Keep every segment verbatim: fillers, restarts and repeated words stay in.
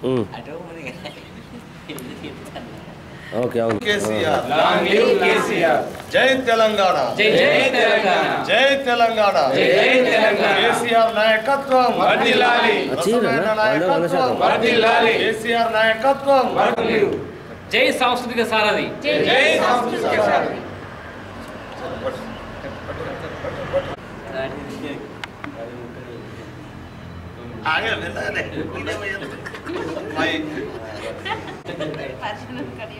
Okay అవును KCR long live KCR జై తెలంగాణ జై జై తెలంగాణ జై తెలంగాణ జై జై తెలంగాణ కేసీఆర్ నాయకత్వం వర్ధిల్లాలి నాయకత్వం వర్ధిల్లాలి కేసీఆర్ నాయకత్వం వర్ధిల్లాలి జై సాంస్కృతిక సారథి జై జై సాంస్కృతిక సారథి आगे मिला ले इधर में भाई पाचन करिए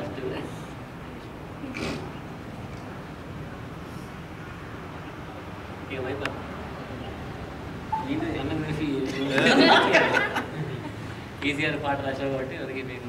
ये भाई पर ఇది ఎన్ఎన్ఎఫ్ కేసీఆర్ పాట రాశారు కాబట్టి అదికి నేను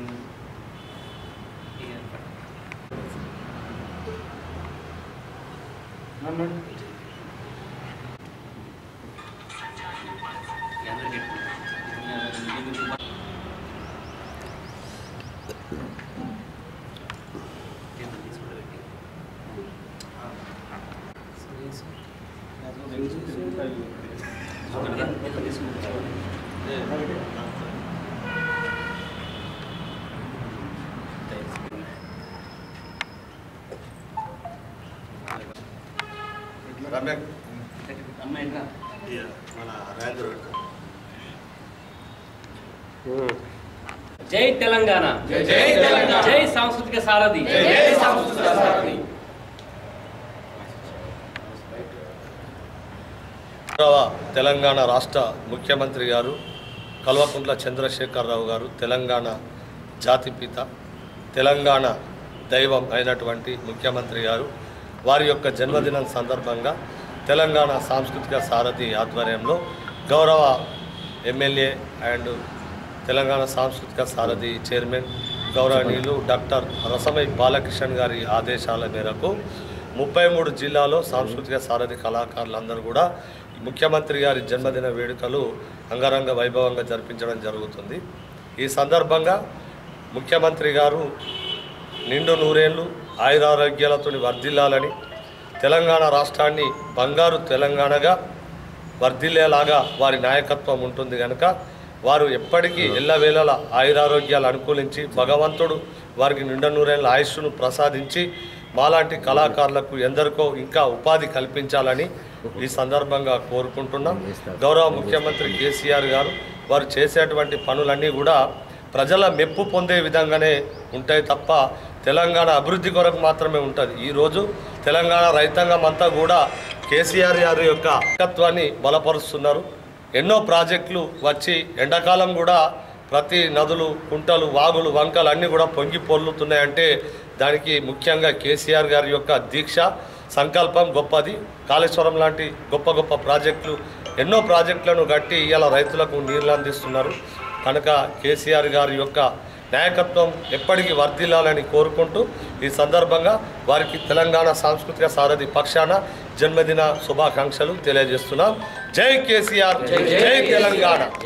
జై తెలంగాణ జై జై తెలంగాణ జై సాంస్కృతిక సారథి జై జై సాంస్కృతిక సారథి తెలంగాణ రాష్ట్ర ముఖ్యమంత్రి గారు కల్వకుంట్ల చంద్రశేఖరరావు గారు తెలంగాణ జాతిపిత తెలంగాణ దైవం అయినటువంటి ముఖ్యమంత్రి గారు వారి యొక్క జన్మదినం సందర్భంగా తెలంగాణ సాంస్కృతిక సారథి ఆధ్వర్యంలో గౌరవ ఎమ్మెల్యే అండ్ తెలంగాణ సాంస్కృతిక సారథి చైర్మన్ గౌరవనీయులు డాక్టర్ రసమై బాలకిషన్ గారి ఆదేశాల మేరకు ముప్పై మూడు జిల్లాలో సాంస్కృతిక సారథి కళాకారులందరూ కూడా ముఖ్యమంత్రి గారి జన్మదిన వేడుకలు అంగరంగ వైభవంగా జరిపించడం జరుగుతుంది. ఈ సందర్భంగా ముఖ్యమంత్రి గారు నిండు నూరేళ్లు ఆయురారోగ్యాలతో వర్ధిల్లాలని తెలంగాణ రాష్ట్రాన్ని బంగారు తెలంగాణగా వర్ధిల్లేలాగా వారి నాయకత్వం ఉంటుంది కనుక వారు ఎప్పటికీ ఎల్లవేళలా ఆయురారోగ్యాలు అనుకూలించి భగవంతుడు వారికి నిండు నూరేళ్ల ఆయుష్ను ప్రసాదించి మాలాంటి కళాకారులకు ఎందరికో ఇంకా ఉపాధి కల్పించాలని ఈ సందర్భంగా కోరుకుంటున్నాం. గౌరవ ముఖ్యమంత్రి కేసీఆర్ గారు వారు చేసేటువంటి పనులన్నీ కూడా ప్రజల మెప్పు పొందే విధంగానే ఉంటాయి తప్ప తెలంగాణ అభివృద్ధి కొరకు మాత్రమే ఉంటుంది. ఈరోజు తెలంగాణ రైతాంగం అంతా కూడా కేసీఆర్ గారి యొక్క నాయకత్వాన్ని బలపరుస్తున్నారు. ఎన్నో ప్రాజెక్టులు వచ్చి ఎండాకాలం కూడా ప్రతి నదులు కుంటలు వాగులు వంకలు అన్నీ కూడా పొంగి పొర్లుతున్నాయంటే దానికి ముఖ్యంగా కేసీఆర్ గారి యొక్క దీక్ష సంకల్పం గొప్పది. కాళేశ్వరం లాంటి గొప్ప గొప్ప ప్రాజెక్టులు ఎన్నో ప్రాజెక్టులను కట్టి ఇలా రైతులకు నీళ్లు అందిస్తున్నారు. కనుక కేసీఆర్ గారి యొక్క నాయకత్వం ఎప్పటికీ వర్ధిల్లాలని కోరుకుంటూ ఈ సందర్భంగా వారికి తెలంగాణ సాంస్కృతిక సారథి పక్షాన జన్మదిన శుభాకాంక్షలు తెలియజేస్తున్నాం. జై కేసీఆర్, జై తెలంగాణ.